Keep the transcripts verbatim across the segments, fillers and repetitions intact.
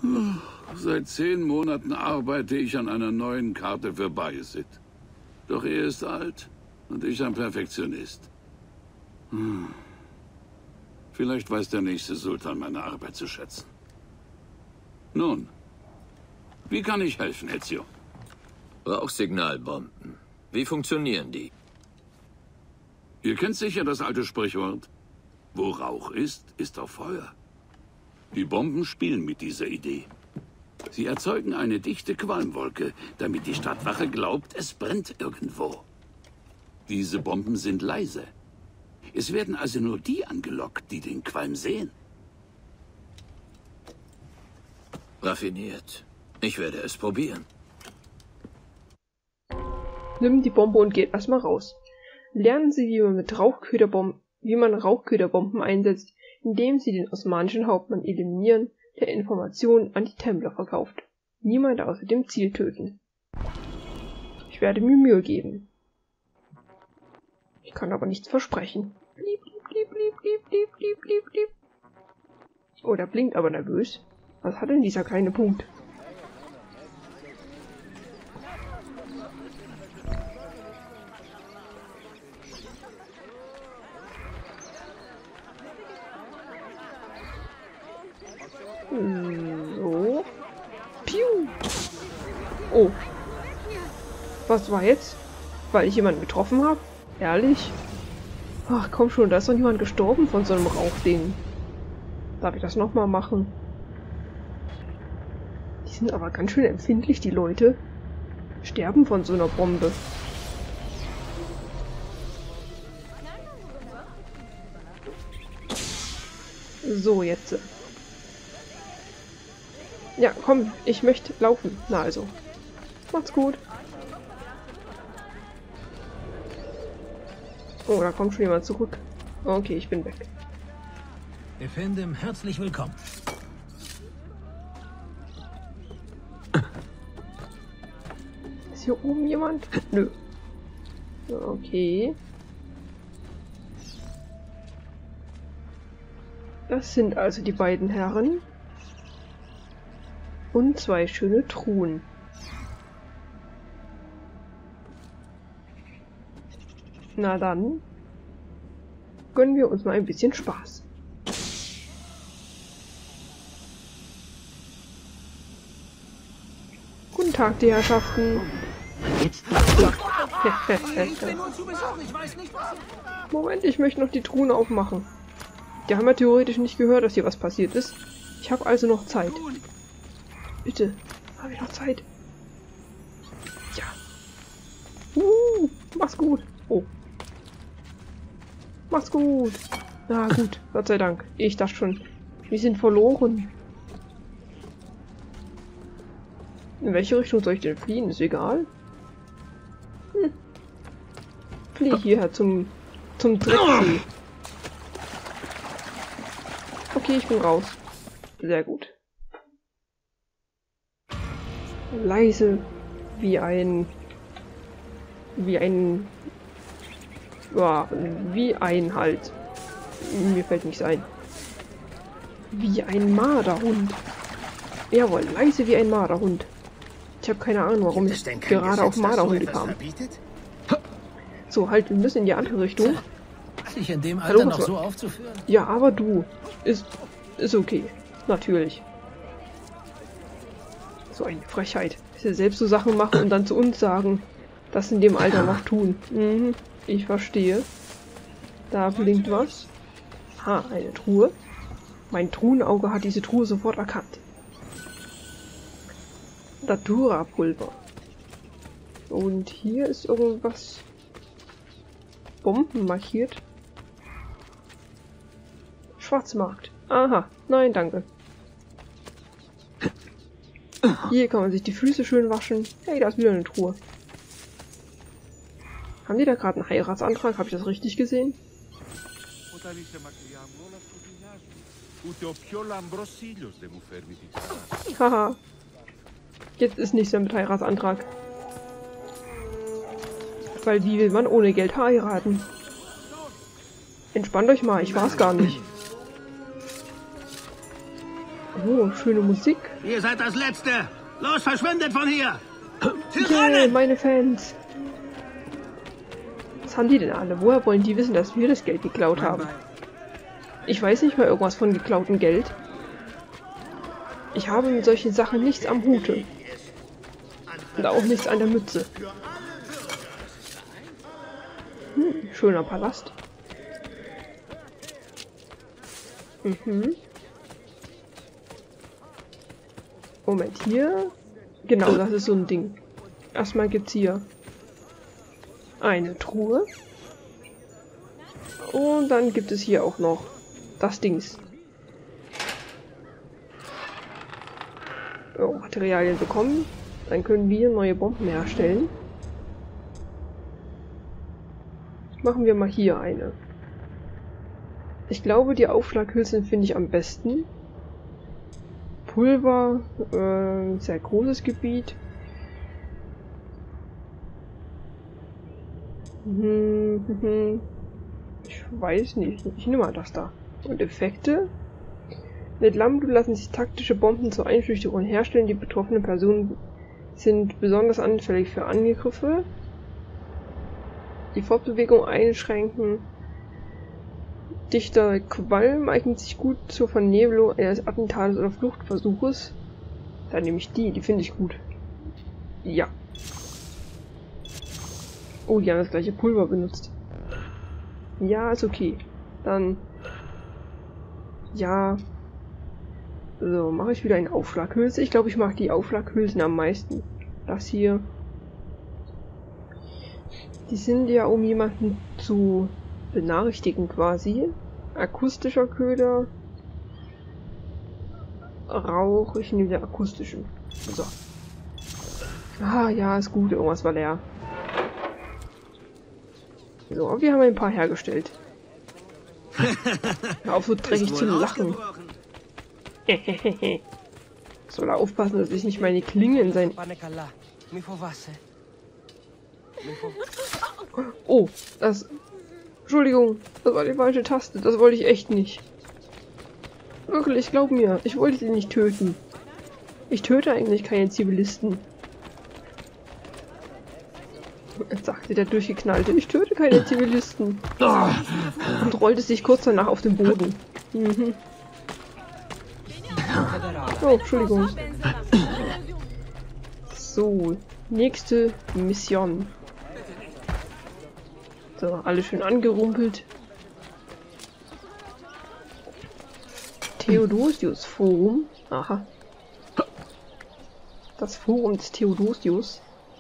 Seit zehn Monaten arbeite ich an einer neuen Karte für Bayezid. Doch er ist alt und ich ein Perfektionist. Hm. Vielleicht weiß der nächste Sultan meine Arbeit zu schätzen. Nun, wie kann ich helfen, Ezio? Rauchsignalbomben. Wie funktionieren die? Ihr kennt sicher das alte Sprichwort. Wo Rauch ist, ist auch Feuer. Die Bomben spielen mit dieser Idee. Sie erzeugen eine dichte Qualmwolke, damit die Stadtwache glaubt, es brennt irgendwo. Diese Bomben sind leise. Es werden also nur die angelockt, die den Qualm sehen. Raffiniert. Ich werde es probieren. Nimm die Bombe und geht erstmal raus. Lernen Sie, wie man mit Rauchköderbomben, wie man Rauchköderbomben einsetzt, indem Sie den osmanischen Hauptmann eliminieren, der Informationen an die Templer verkauft. Niemand außer dem Ziel töten. Ich werde mir Mühe geben. Ich kann aber nichts versprechen. Blieb, blieb, blieb, blieb, blieb, blieb, blieb, blieb, blieb. Oh, der blinkt aber nervös. Was hat denn dieser kleine Punkt? So. Piu. Oh. Was war jetzt? Weil ich jemanden getroffen habe? Ehrlich? Ach komm schon, da ist doch niemand gestorben von so einem Rauchding. Darf ich das nochmal machen? Die sind aber ganz schön empfindlich, die Leute. Sterben von so einer Bombe. So, jetzt. Ja, komm, ich möchte laufen. Na also. Macht's gut. Oh, da kommt schon jemand zurück. Okay, ich bin weg. Efendim, herzlich willkommen. Ist hier oben jemand? Nö. Okay. Das sind also die beiden Herren. Und zwei schöne Truhen. Na dann, gönnen wir uns mal ein bisschen Spaß. Guten Tag, die Herrschaften. Jetzt ich bin nur zu Besuch, ich weiß nicht, was... Moment, ich möchte noch die Truhen aufmachen. Die haben ja theoretisch nicht gehört, dass hier was passiert ist. Ich habe also noch Zeit. Bitte, habe ich noch Zeit? Ja. Uh, mach's gut. Oh. Mach's gut. Na gut, Gott sei Dank. Ich dachte schon, wir sind verloren. In welche Richtung soll ich denn fliehen? Ist egal. Hm. Flieh hierher zum, zum Drecksee. Okay, ich bin raus. Sehr gut. Leise wie ein wie ein ja, wie ein halt mir fällt nichts ein wie ein Marderhund. Jawohl, leise wie ein Marderhund. Ich habe keine Ahnung, warum ich gerade auf Marderhunde kam. So, halt, wir müssen in die andere Richtung. Sich in dem Alter Hallo, noch was so war... aufzuführen? Ja, aber du ist ist okay, natürlich. So eine Frechheit. Dass er selbst so Sachen machen und dann zu uns sagen, das in dem Alter noch tun. Mhm, ich verstehe. Da blinkt was. Ah, eine Truhe. Mein Truhenauge hat diese Truhe sofort erkannt. Datura-Pulver. Und hier ist irgendwas Bomben markiert. Schwarzmarkt. Aha, nein, danke. Hier kann man sich die Füße schön waschen. Hey, da ist wieder eine Truhe. Haben die da gerade einen Heiratsantrag? Habe ich das richtig gesehen? Haha. Jetzt ist nichts mehr mit Heiratsantrag. Weil wie will man ohne Geld heiraten? Entspannt euch mal, ich war's gar nicht. Oh, schöne Musik. Ihr seid das Letzte. Los, verschwindet von hier. Yeah, meine Fans. Was haben die denn alle? Woher wollen die wissen, dass wir das Geld geklaut haben? Ich weiß nicht mal irgendwas von geklautem Geld. Ich habe mit solchen Sachen nichts am Hute. Und auch nichts an der Mütze. Hm, schöner Palast. Mhm. Moment, hier. Genau, das ist so ein Ding. Erstmal gibt's hier eine Truhe. Und dann gibt es hier auch noch das Dings. Oh, Materialien bekommen. Dann können wir neue Bomben herstellen. Machen wir mal hier eine. Ich glaube, die Aufschlaghülsen finde ich am besten. Pulver, äh, sehr großes Gebiet. Hm, hm, hm. Ich weiß nicht. Ich nehme mal das da. Und Effekte. Mit Lambda lassen sich taktische Bomben zur Einschüchterung herstellen. Die betroffenen Personen sind besonders anfällig für Angriffe. Die Fortbewegung einschränken. Dichter Qualm eignet sich gut zur Vernebelung eines Attentates oder Fluchtversuches. Dann nehme ich die, die finde ich gut. Ja. Oh, die haben das gleiche Pulver benutzt. Ja, ist okay. Dann... Ja... So, mache ich wieder eine Aufschlaghülse. Ich glaube, ich mag die Aufschlaghülsen am meisten. Das hier. Die sind ja, um jemanden zu benachrichtigen quasi. Akustischer Köder. Rauch. Ich nehme den akustischen. So. Ah, ja, ist gut. Irgendwas war leer. So, wir haben ein paar hergestellt. Hör auf, so dreckig zu lachen. Soll er aufpassen, dass ich nicht meine Klinge in sein... Oh, das... Entschuldigung, das war die falsche Taste. Das wollte ich echt nicht. Wirklich, glaub mir, ich wollte sie nicht töten. Ich töte eigentlich keine Zivilisten. Jetzt sagte der Durchgeknallte, ich töte keine Zivilisten. Und rollte sich kurz danach auf den Boden. Mhm. Oh, Entschuldigung. So, nächste Mission. So, alles schön angerumpelt. Theodosius Forum. Aha. Das Forum des Theodosius.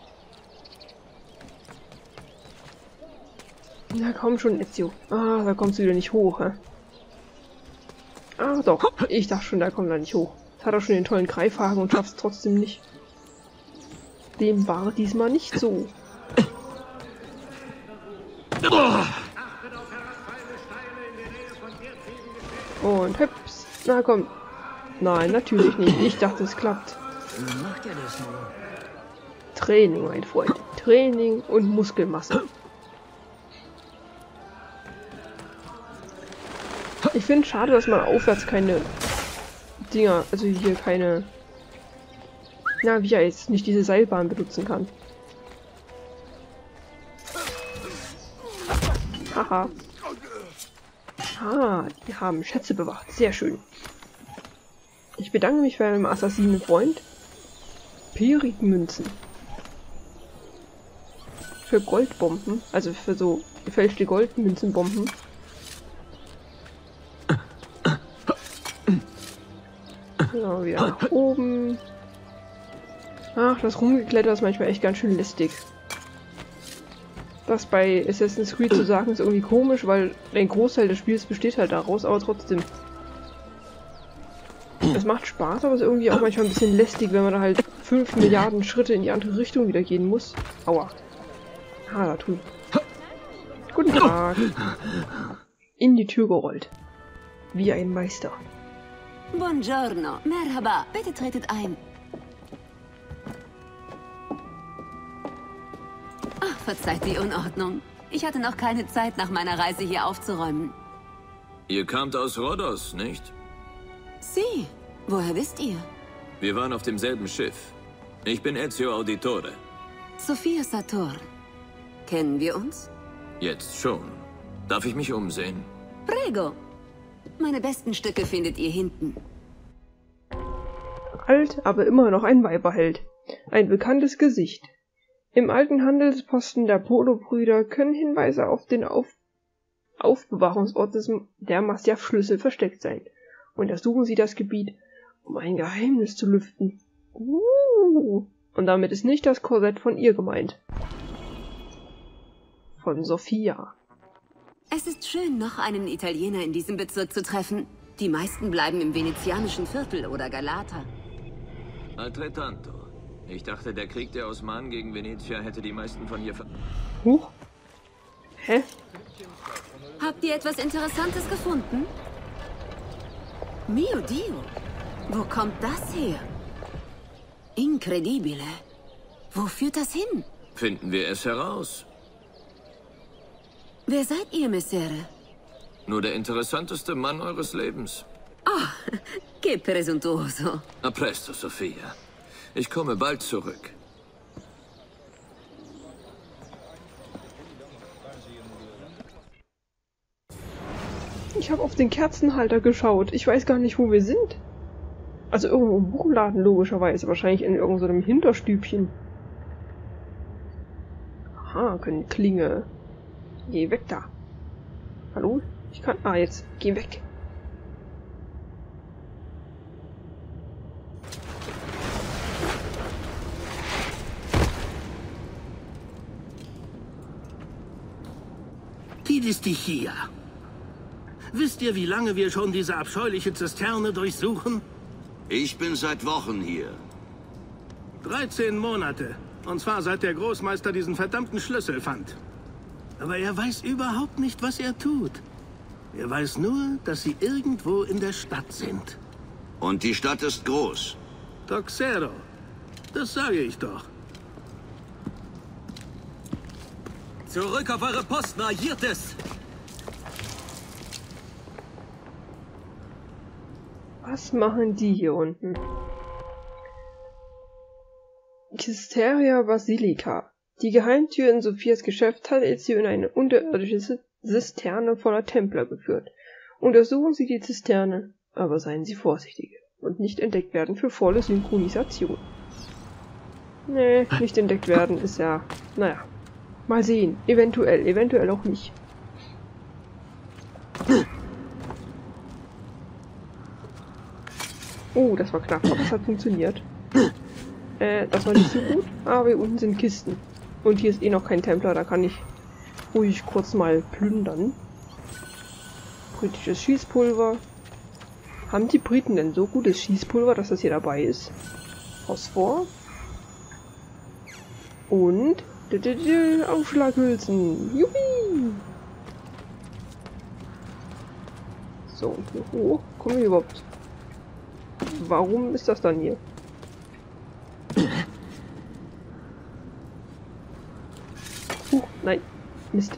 Na komm schon, Ezio. Ah, da kommst du wieder nicht hoch, hä? Ah, doch. Ich dachte schon, da kommt er nicht hoch. Jetzt hat er schon den tollen Greifhaken und schafft es trotzdem nicht. Dem war diesmal nicht so. Und hüps. Na komm. Nein, natürlich nicht. Ich dachte, es klappt. Training, mein Freund. Training und Muskelmasse. Ich finde es schade, dass man aufwärts keine Dinger, also hier keine, na wie heißt, nicht diese Seilbahn benutzen kann. Haha. Ah, die haben Schätze bewacht. Sehr schön. Ich bedanke mich bei meinem Assassinenfreund. Pyritmünzen. Für Goldbomben, also für so gefälschte Goldmünzenbomben. So, wieder nach oben. Ach, das Rumgekletter ist manchmal echt ganz schön lästig. Das bei Assassin's Creed zu sagen ist irgendwie komisch, weil ein Großteil des Spiels besteht halt daraus, aber trotzdem. Es macht Spaß, aber es ist irgendwie auch manchmal ein bisschen lästig, wenn man da halt fünf Milliarden Schritte in die andere Richtung wieder gehen muss. Aua. Ah, da tun. Guten Tag. In die Tür gerollt. Wie ein Meister. Buongiorno, merhaba, bitte tretet ein. Ach, verzeiht die Unordnung. Ich hatte noch keine Zeit, nach meiner Reise hier aufzuräumen. Ihr kamt aus Rhodos, nicht? Sie, Woher wisst ihr? Wir waren auf demselben Schiff. Ich bin Ezio Auditore. Sophia Sator. Kennen wir uns? Jetzt schon. Darf ich mich umsehen? Prego. Meine besten Stücke findet ihr hinten. Alt, aber immer noch ein Weiberheld. Ein bekanntes Gesicht. Im alten Handelsposten der Polo-Brüder können Hinweise auf den auf Aufbewahrungsort des der Masyaf-Schlüssel versteckt sein. Untersuchen Sie das Gebiet, um ein Geheimnis zu lüften. Uh, und damit ist nicht das Korsett von ihr gemeint. Von Sophia. Es ist schön, noch einen Italiener in diesem Bezirk zu treffen. Die meisten bleiben im venezianischen Viertel oder Galata. Altrettanto. Ich dachte, der Krieg der Osmanen gegen Venezia hätte die meisten von hier ver... Huch. Hä? Habt ihr etwas Interessantes gefunden? Mio Dio. Wo kommt das her? Incredibile. Wo führt das hin? Finden wir es heraus. Wer seid ihr, Messere? Nur der interessanteste Mann eures Lebens. Oh, che presuntuoso. A presto, Sophia. Ich komme bald zurück. Ich habe auf den Kerzenhalter geschaut. Ich weiß gar nicht, wo wir sind. Also irgendwo im Buchladen, logischerweise. Wahrscheinlich in irgendeinem Hinterstübchen. Aha, können Klinge. Geh weg da. Hallo? Ich kann... Ah, jetzt. Geh weg. Tidistichia. Wisst ihr, wie lange wir schon diese abscheuliche Zisterne durchsuchen? Ich bin seit Wochen hier. dreizehn Monate. Und zwar seit der Großmeister diesen verdammten Schlüssel fand. Aber er weiß überhaupt nicht, was er tut. Er weiß nur, dass sie irgendwo in der Stadt sind. Und die Stadt ist groß. Toxero. Das sage ich doch. Zurück auf eure Posten, agiertes! Was machen die hier unten? Cisteria Basilica. Die Geheimtür in Sophias Geschäft hat Ezio in eine unterirdische Zisterne voller Templer geführt. Untersuchen Sie die Zisterne, aber seien Sie vorsichtig und nicht entdeckt werden für volle Synchronisation. Nee, nicht entdeckt werden ist ja... Naja, mal sehen. Eventuell, eventuell auch nicht. Oh, das war knapp, aber es hat funktioniert. Äh, das war nicht so gut, aber hier unten sind Kisten. Und hier ist eh noch kein Templer, da kann ich ruhig kurz mal plündern. Britisches Schießpulver. Haben die Briten denn so gutes Schießpulver, dass das hier dabei ist? Phosphor. Und Aufschlaghülsen. Juhu! So, hier hoch. Kommen wir überhaupt? Warum ist das dann hier? Huch, nein. Mist.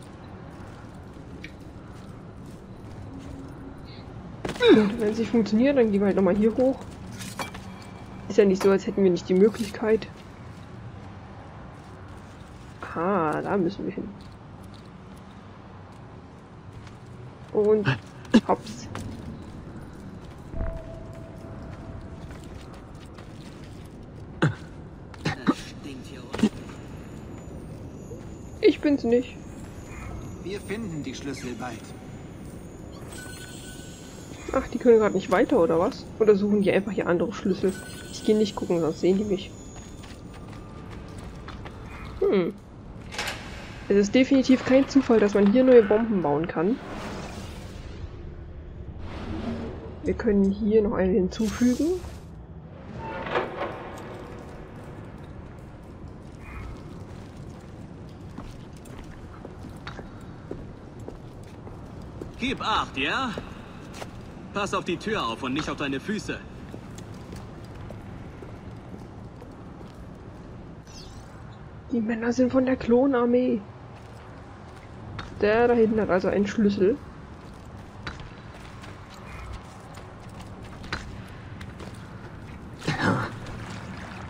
Gut, wenn es nicht funktioniert, dann gehen wir halt nochmal hier hoch. Ist ja nicht so, als hätten wir nicht die Möglichkeit. Ah, da müssen wir hin. Und hops. Ich bin's nicht. Wir finden die Schlüssel bald. Ach, die können gerade nicht weiter, oder was? Oder suchen die einfach hier andere Schlüssel? Ich gehe nicht gucken, sonst sehen die mich. Hm. Es ist definitiv kein Zufall, dass man hier neue Bomben bauen kann. Wir können hier noch eine hinzufügen. Gib acht, ja? Pass auf die Tür auf und nicht auf deine Füße. Die Männer sind von der Klonarmee. Der da hinten hat also einen Schlüssel.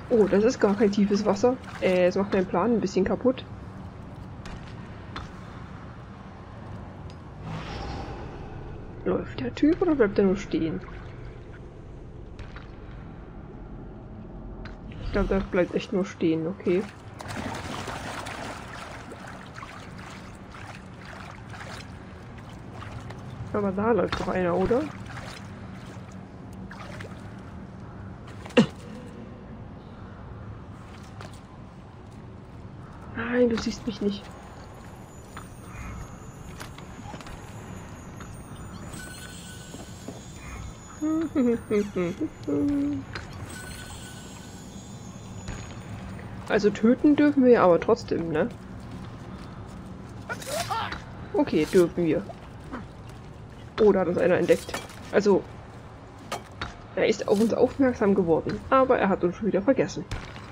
Oh, das ist gar kein tiefes Wasser. Äh, es macht meinen Plan ein bisschen kaputt. Läuft der Typ oder bleibt er nur stehen? Ich glaube, der bleibt echt nur stehen, okay. Aber da läuft doch einer, oder? Nein, du siehst mich nicht. Also töten dürfen wir ja aber trotzdem, ne? Okay, dürfen wir. Oh, da hat uns einer entdeckt. Also, er ist auf uns aufmerksam geworden, aber er hat uns schon wieder vergessen.